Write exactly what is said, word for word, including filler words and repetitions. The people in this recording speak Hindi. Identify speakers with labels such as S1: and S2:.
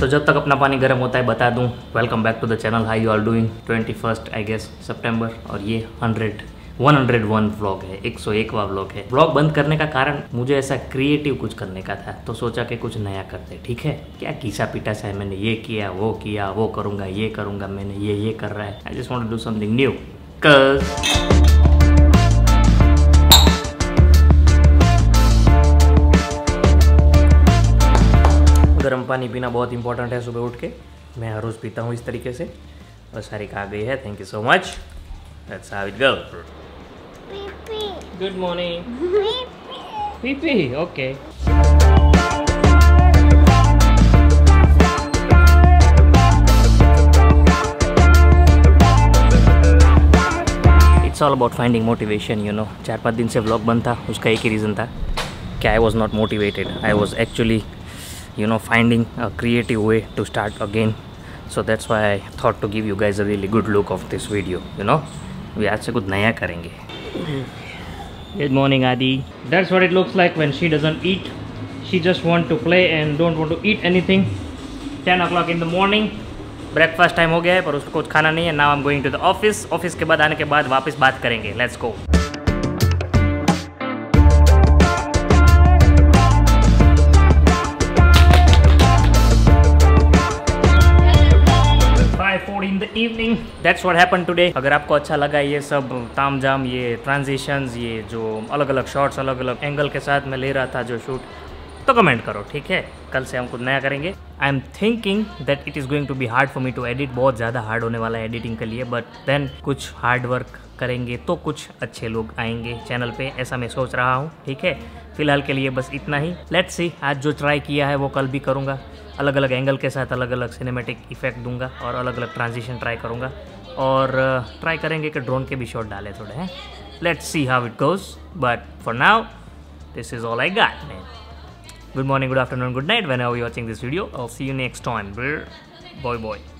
S1: तो जब तक अपना पानी गर्म होता है बता दूं, welcome back to the channel, how you are doing. Twenty first I guess सितंबर, और ये hundred one hundred one vlog है, एक सौ एकवां व्लॉग है। व्लॉग बंद करने का कारण मुझे ऐसा क्रिएटिव कुछ करने का था, तो सोचा कि कुछ नया करते। ठीक है, क्या घिसा पीटा सा है, मैंने ये किया वो किया वो करूँगा ये करूँगा, मैंने ये ये कर रहा है। I just want to do something new. गर्म पानी पीना बहुत इंपॉर्टेंट है सुबह उठ के। मैं हर रोज़ पीता हूँ इस तरीके से। और सारी आ गई है, thank you so much. That's how it goes. Pee-pee. Good morning. Pee-pee. Pee-pee, okay. It's all about finding motivation, you know. चार पाँच दिन से व्लॉग बंद था, उसका एक ही रीज़न था कि I was not motivated. I was actually, you know, finding a creative way to start again. So that's why I thought to give you guys a really good look of this video, you know. We आज से कुछ नया करेंगे। Good morning, Adi. That's what it looks like when she doesn't eat. She just want to play and don't want to eat anything. ten o'clock in the morning. Breakfast time हो गया है, पर उसको कुछ खाना नहीं है। Now I'm going to the office. Office के बाद आने के बाद वापस बात करेंगे। Let's go. in the evening. That's what happened today. अगर आपको अच्छा लगा ये सब ताम जाम, ये ट्रांजिशंस, ये जो अलग अलग शॉट्स अलग अलग एंगल के साथ मैं ले रहा था जो शूट, तो कमेंट करो। ठीक है, कल से हम कुछ नया करेंगे। I am thinking that it is going to be hard for me to edit. बहुत ज़्यादा हार्ड होने वाला है एडिटिंग के लिए, बट देन कुछ हार्ड वर्क करेंगे तो कुछ अच्छे लोग आएंगे चैनल पे, ऐसा मैं सोच रहा हूँ। ठीक है, फिलहाल के लिए बस इतना ही। लेट्स सी, आज जो ट्राई किया है वो कल भी करूँगा। अलग अलग एंगल के साथ अलग अलग सिनेमैटिक इफेक्ट दूंगा और अलग अलग ट्रांजिशन ट्राई करूँगा, और ट्राई करेंगे कि ड्रोन के भी शॉट डाले थोड़े हैं। Let's see how it goes, but for now this is all I got man. Good morning, good afternoon, good night whenever you watching this video. I will see you next time. Bye boy.